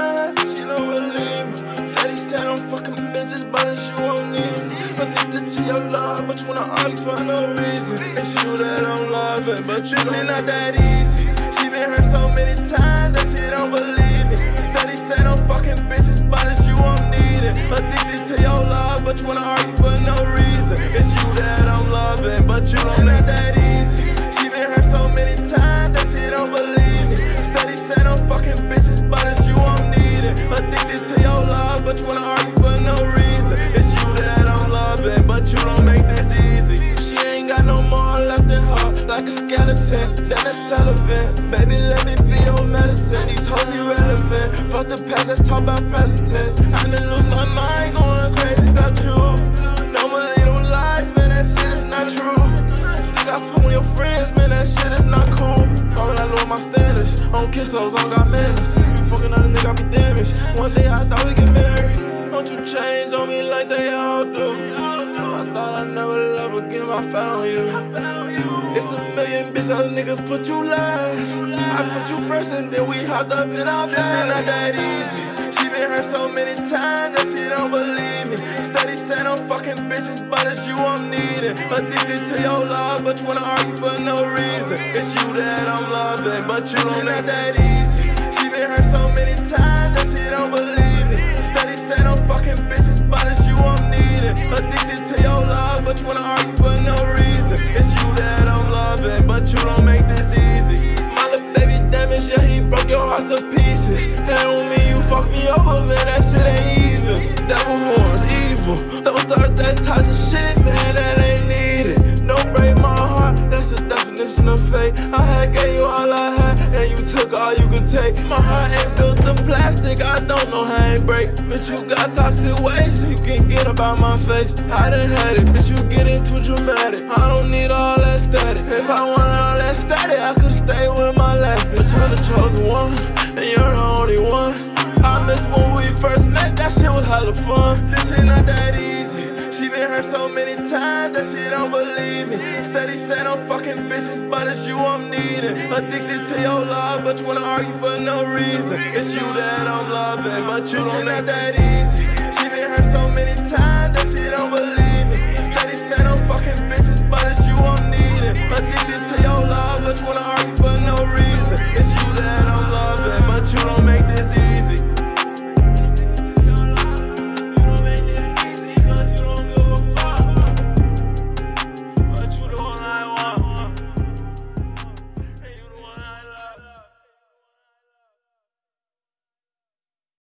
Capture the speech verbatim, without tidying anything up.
time, she don't believe me. Steady said I'm fucking bitches, but it's you won't need me. Addicted to your love, but you wanna argue for no reason. It's you that I'm loving, but this shit not that easy. She been hurt so many times that she don't believe me. Steady said I'm fucking bitches, but it's you I'm needing. Addicted to your love, but you wanna argue for no reason. It's you that I'm loving, but you don't not that easy. She been hurt so many times that she don't believe me. Steady said I'm fucking bitches, but it's you I'm needing. Addicted to your love, but you wanna argue for no reason. It's you that I'm loving, but you don't make this easy. She ain't got no more left in her, like a skeleton, then it's relevant. Baby, let me be your medicine. These hoes irrelevant. Fuck the past, let's talk about present tense. I done lose my mind, going crazy about you. Don't believe them lies, man, that shit is not true. Think I fool with your friends, man, that shit is not cool. Why would I lower my standards? I don't kiss hoes, I don't got manners. You fucking other nigga, I be damaged. One day I thought we get married. Don't you change on me like they all do. I thought I'd never love again, I found you. It's a million bitch, other niggas put you last. I put you first and then we hopped up in our bed. This shit not that easy. She been hurt so many times that she don't believe me. Steady said I'm fucking bitches, but it's you I'm needing. Addicted to your love, but you wanna argue for no reason. It's you that I'm loving, but you don't not that easy. She been hurt so many times that she don't believe me. Steady said I'm fucking bitches, but it's you I'm needing. Addicted to your love, but you wanna argue for no reason. It's you that I'm loving, but you don't make this easy. My little baby damaged, yeah, he broke your heart to pieces. And with me, you fuck me over, man, that shit ain't even. Devil horns, evil. Don't start that type of shit, man, that ain't needed. Don't break my heart, that's the definition of fate. I had gave you all I had, and you took all you could take. My heart ain't built of plastic, I don't know how it break. Bitch, you got toxic ways, you can get about my face. I done had it, bitch, you getting too dramatic. I don't need all that static. If I wanted all that static, I could've stayed with my last bitch. You're the chosen one, and you're the only one. I miss when we first met, that shit was hella fun. This shit not that easy. She been hurt so many times that she don't believe me. Steady said I'm fucking bitches, but it's you I'm needing. Addicted to your love, but you wanna argue for no reason. It's you that I'm loving, but you don't not that easy. She been hurt so many times that she don't believe me. Steady said I'm fucking bitches, but it's you I'm needing. Addicted to your love, but you wanna argue